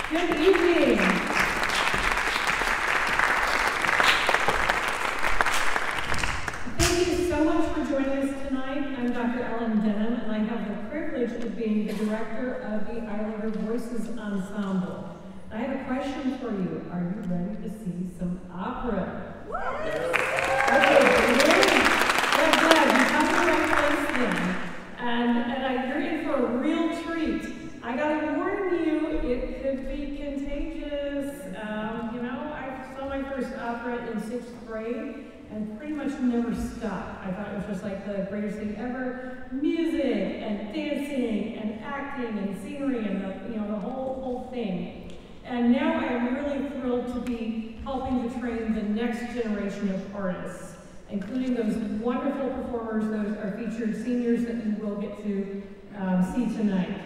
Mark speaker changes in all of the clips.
Speaker 1: Good evening. Thank you so much for joining us tonight. I'm Dr. Denham, and I have the privilege of being the director of the Islander Voices Ensemble. I have a question for you. Are you ready to see some opera? Okay, great. I'm glad you come to the right place then. And you're in for a real treat. I gotta warn you, it could be contagious. I saw my first opera in 6th grade and pretty much never stopped. I thought it was just like the greatest thing ever. Music and dancing and acting and scenery and the whole thing. And now I am really thrilled to be helping to train the next generation of artists, including those wonderful performers, those are featured seniors that you will get to see tonight.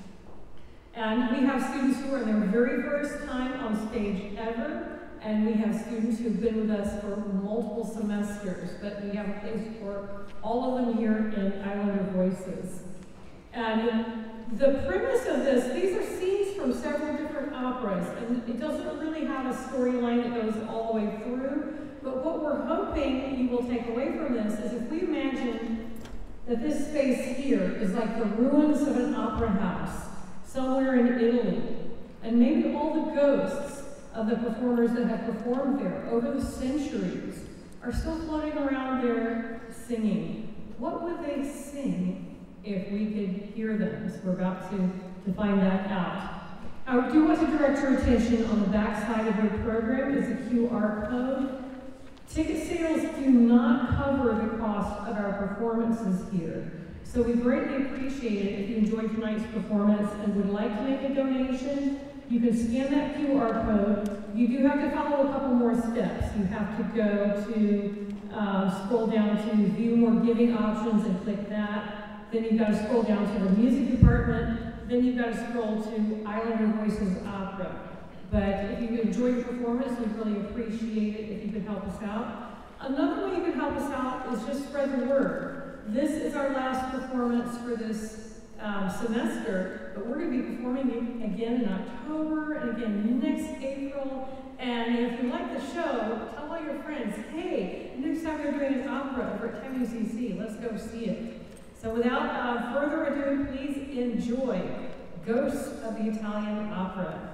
Speaker 1: And we have students who are in their very first time on stage ever, and we have students who've been with us for multiple semesters, but we have a place for all of them here in Islander Voices. And the premise of this, these are scenes from several different operas, and it doesn't really have a storyline that goes all the way through, but what we're hoping you will take away from this is if we imagine that this space here is like the ruins of an opera house somewhere in Italy, and maybe all the ghosts of the performers that have performed there over the centuries are still floating around there singing. What would they sing if we could hear them? So we're about to find that out. I do want to direct your attention on the back side of your program is a QR code. Ticket sales do not cover the cost of our performances here. So we greatly appreciate it if you enjoyed tonight's performance and would like to make a donation. You can scan that QR code. You do have to follow a couple more steps. You have to go to scroll down to view more giving options and click that. Then you've got to scroll down to the music department. Then you've got to scroll to Islander Voices Opera. But if you enjoyed the performance, we'd really appreciate it if you could help us out. Another way you can help us out is just spread the word. This is our last performance for this semester, but we're going to be performing again in October and again next April. And if you like the show, tell all your friends, hey, next time we're doing an opera over at UCC, let's go see it. So without further ado, please enjoy Ghosts of the Italian Opera.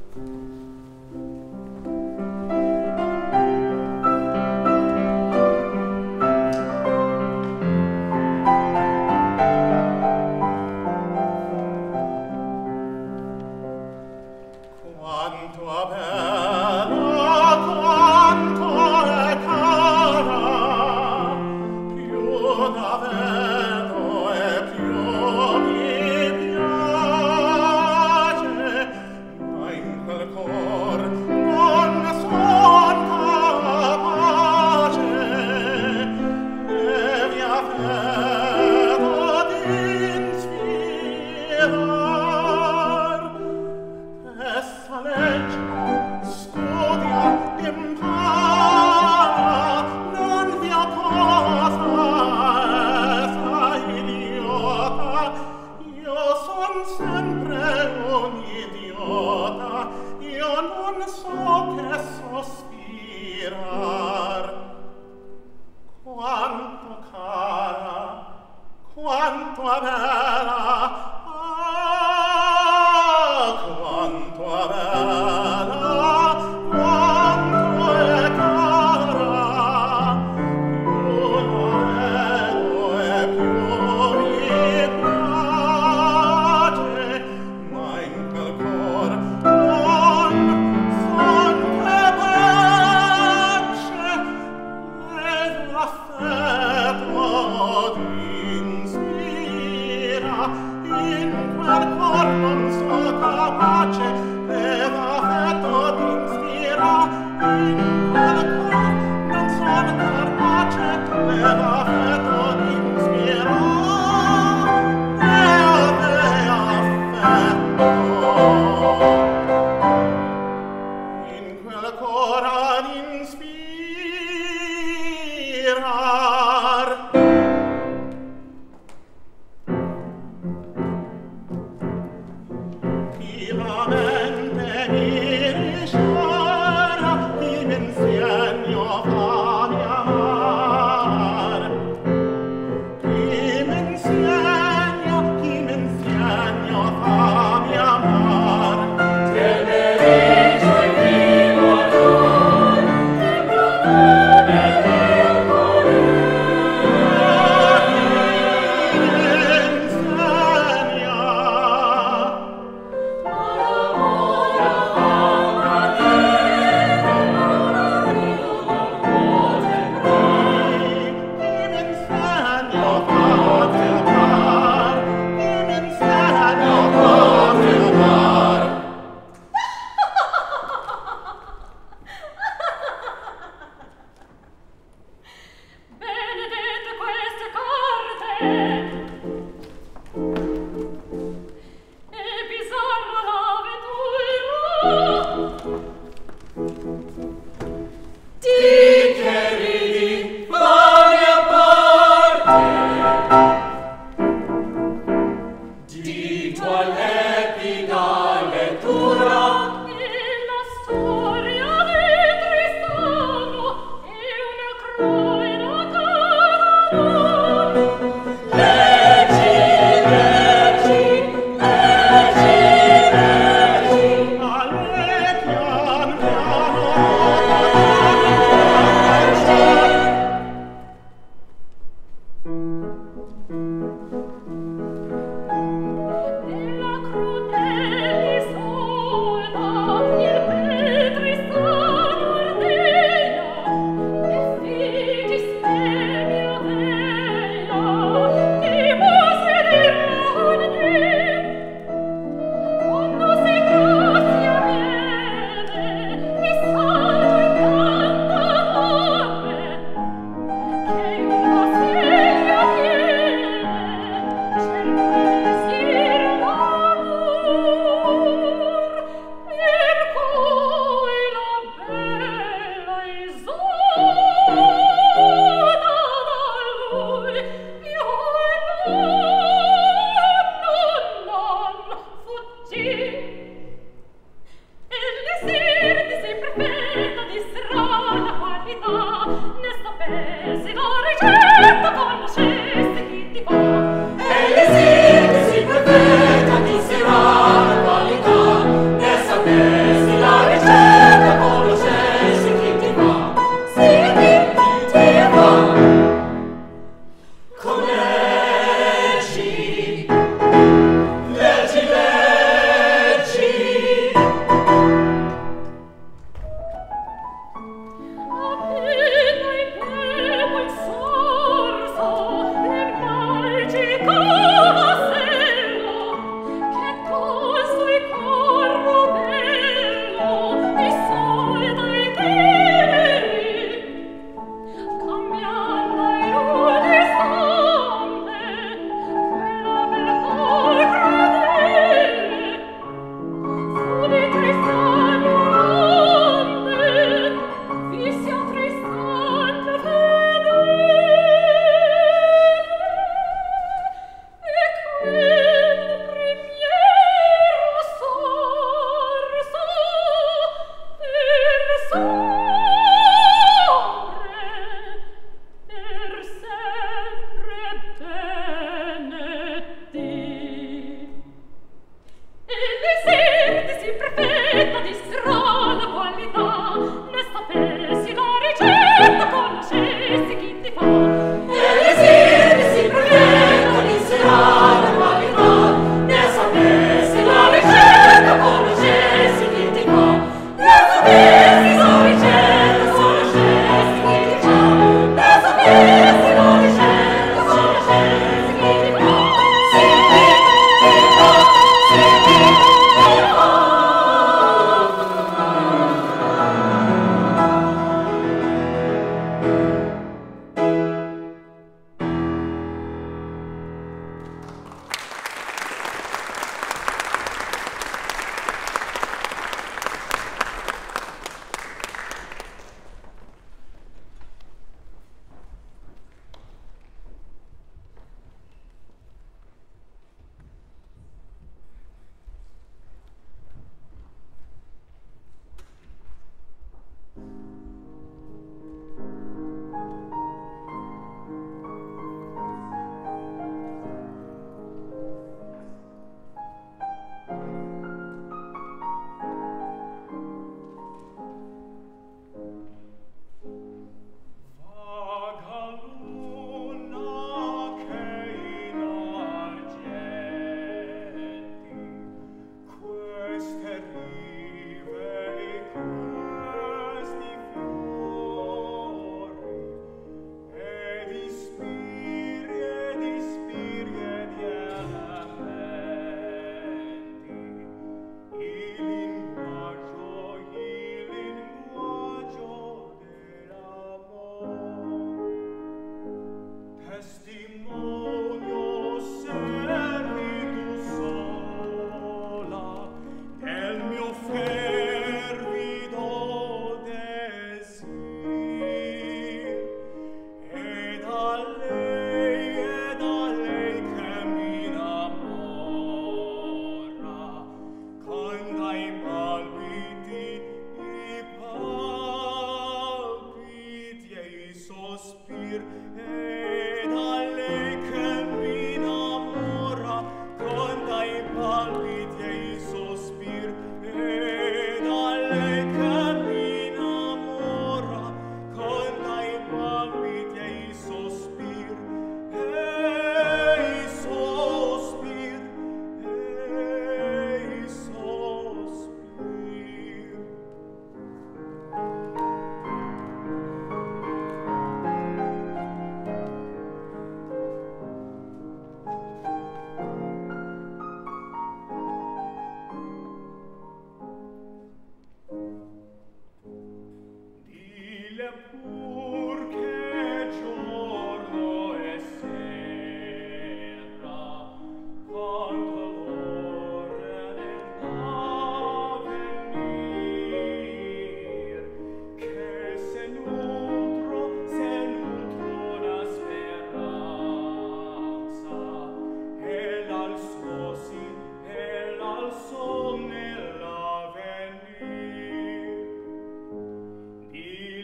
Speaker 2: Yes.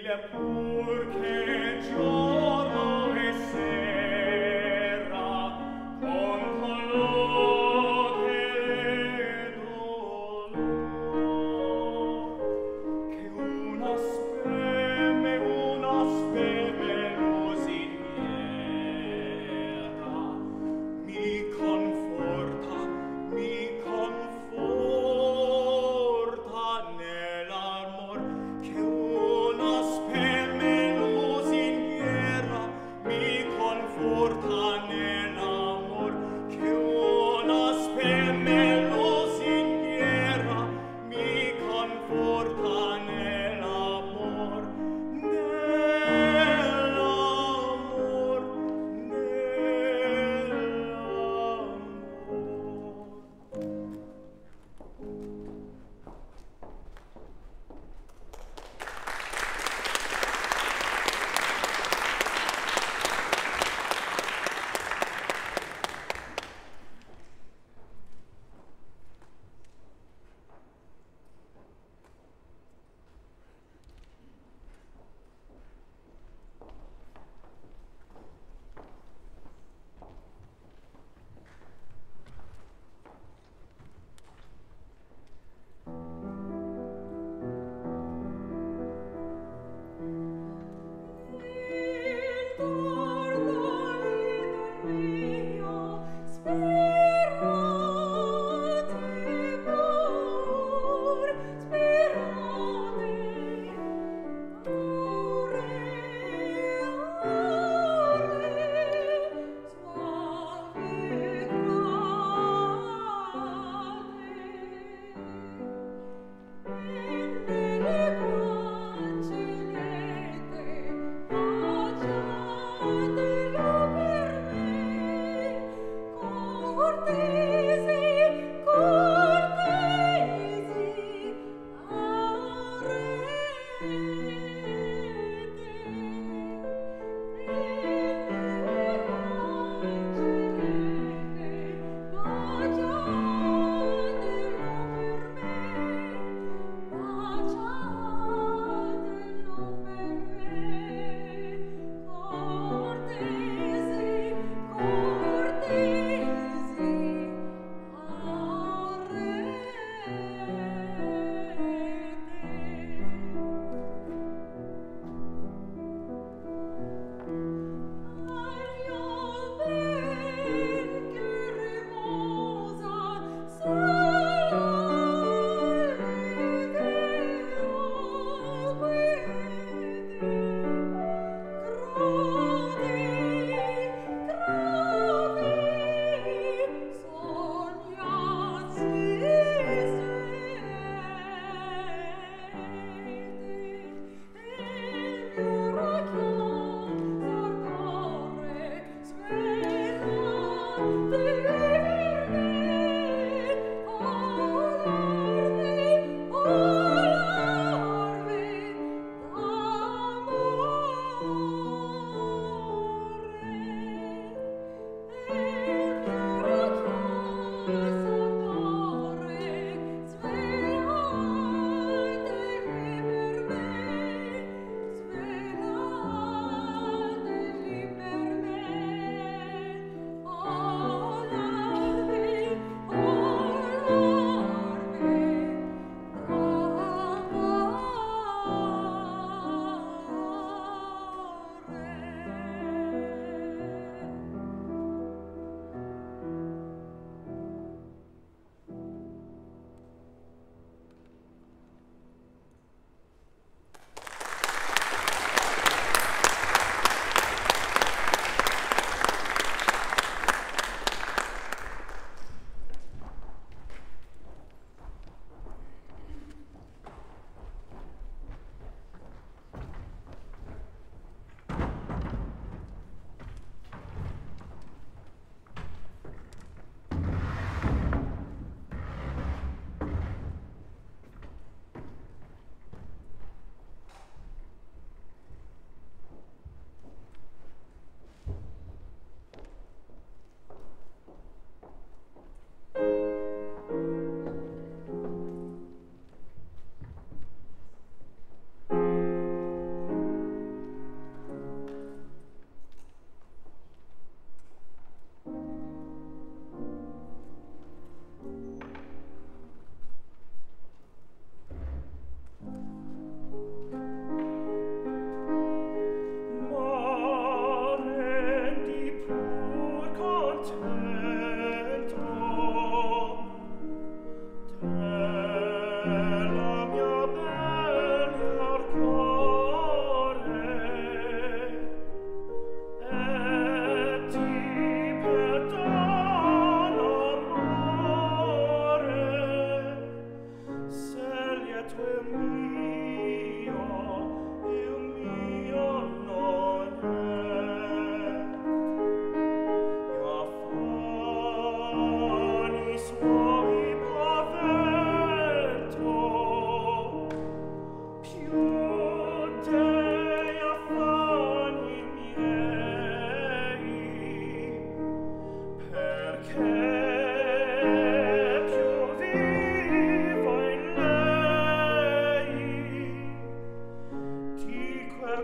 Speaker 2: che una speme luz in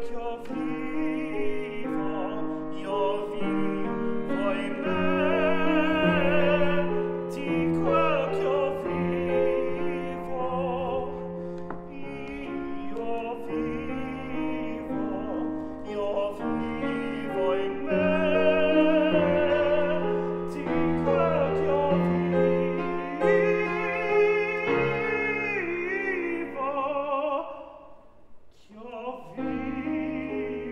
Speaker 2: Vivo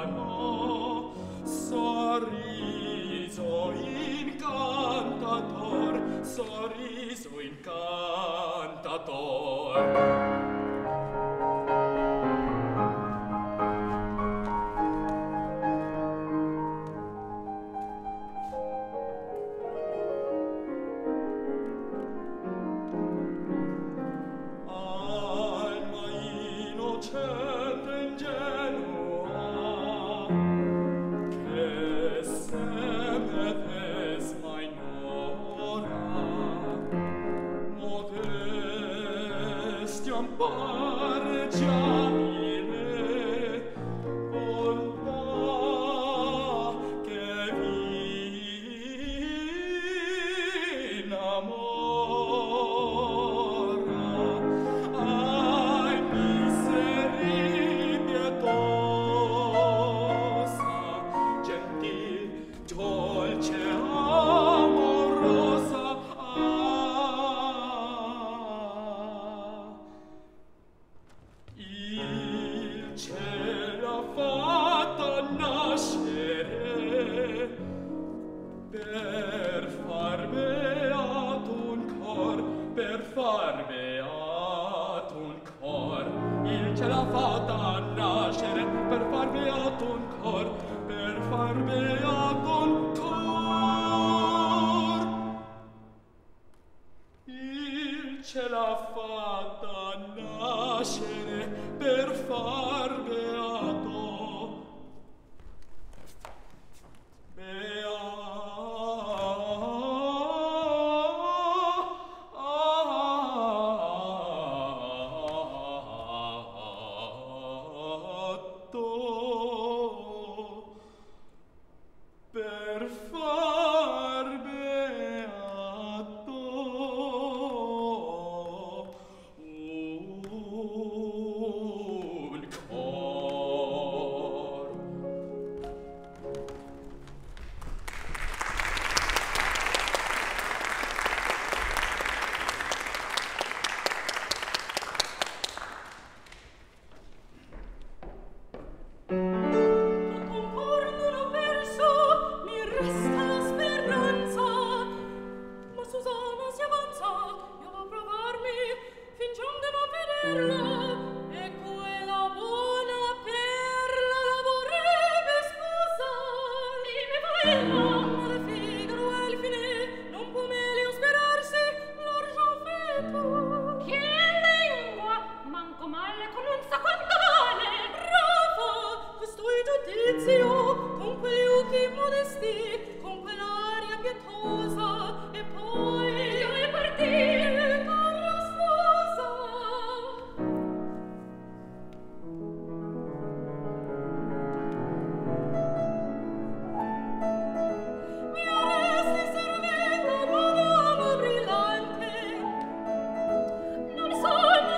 Speaker 2: sorriso incantator.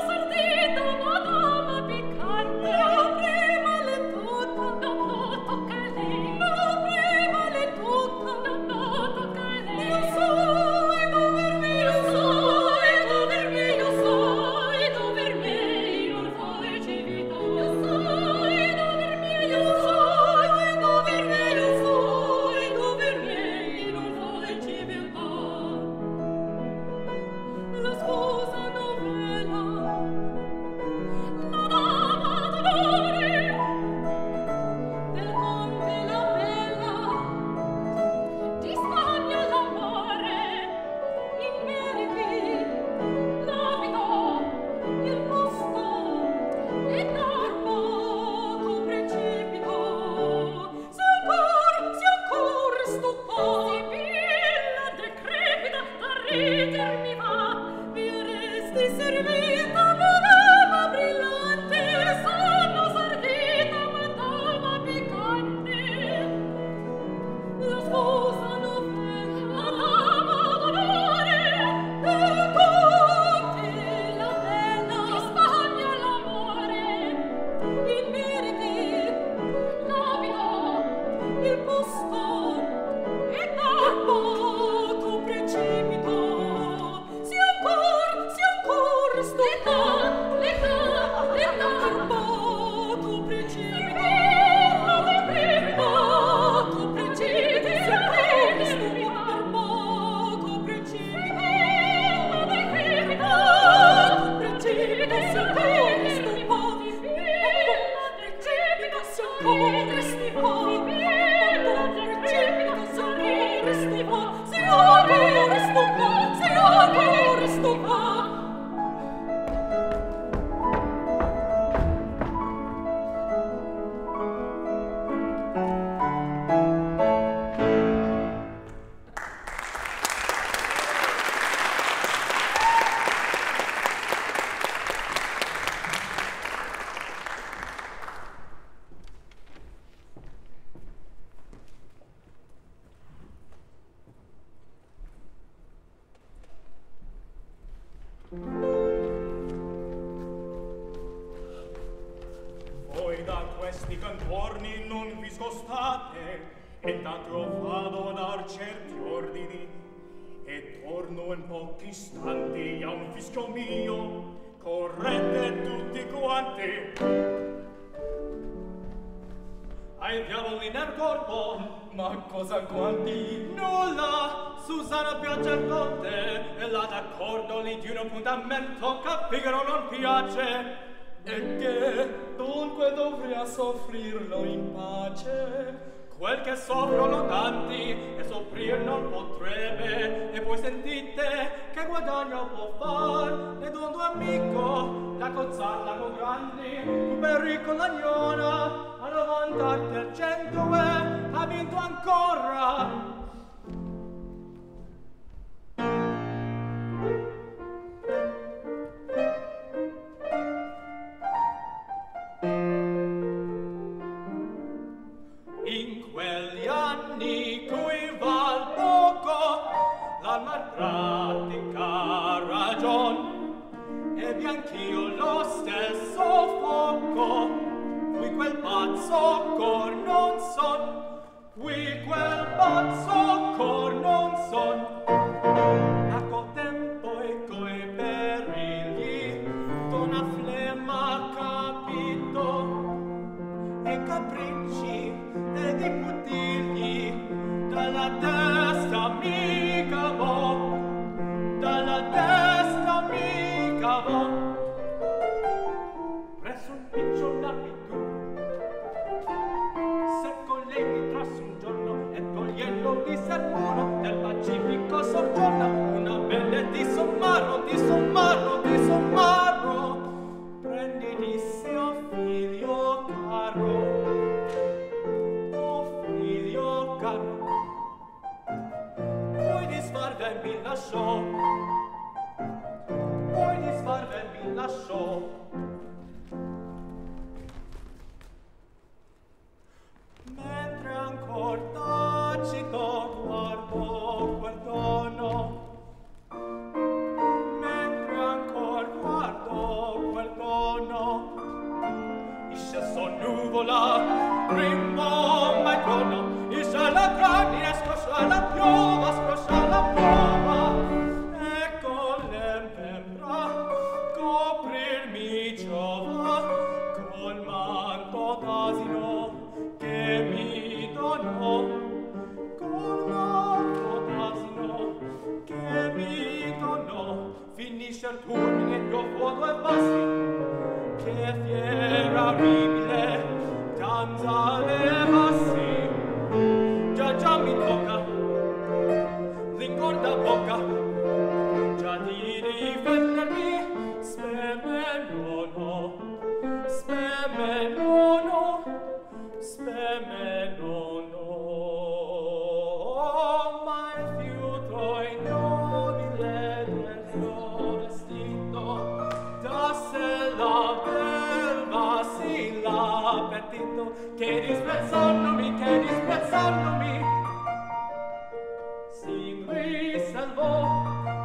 Speaker 3: Tocca
Speaker 2: Voi da questi cantorni non vi scostate, e tanto vado a dar certi ordini, e torno in pochi istanti a un fischio mio. Correte tutti quanti. Hai diavoli nel corpo, ma cosa quanti? Nulla, Susana piace al conte, e là d'accordo lì di un appuntamento che a Figaro non piace. E che dunque dovrà soffrirlo in pace? Quel che soffrono tanti e soffrir non potrebbe. E voi sentite che guadagno può far ed un tuo amico da cozzarla con grandi, tu per ricco la gnona a 90% e ha vinto ancora. In quegli anni cui val poco la malpratica ragion, e bianch'io lo stesso foco fui quel pazzo cor non son, fui quel pazzo cor non son. A co tempo e coi perigli d'una flemma capito, e capricci e di putigli dalla testa mi cavò, dalla testa mi cavò. Presso un picciolo abitù, se con lei mi trasse un giorno e togliendo di sermono del pacifico soggiorno una bella di sommarro, di sommarro, di sommarro. Prendi disse o figlio caro, o figlio caro, poi disfarve mi lasciò, poi disfarve mi lasciò. Mentre ancor tacito guardo quel dono, mentre ancor guardo quel dono, isce son nuvola, rimbomba il trono, isce la grania, scoscia la piova, scoscia la piova, e con le membra coprirmi giova, col manto d'asino che mi donò, col manto d'asino che mi donò. Finisce il turno e io vuoto e bassi, che fiera orribile danza levassi. Già mi tocca l'ingorda bocca, già di difendermi, spemenono, spemenono, spemenono. Ma il fiuto ignobile del suo vestito dasse la belva sì l'appetito, che disprezzandomi si risalvò,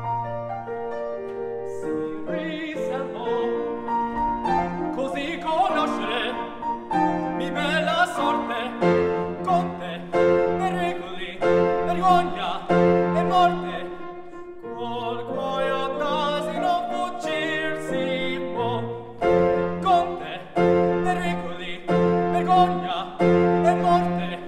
Speaker 2: così conoscere mi bella sorte, conte, pericoli, vergogna e morte, col cuoio d'asino fuggir si può, conte, pericoli, vergogna e morte,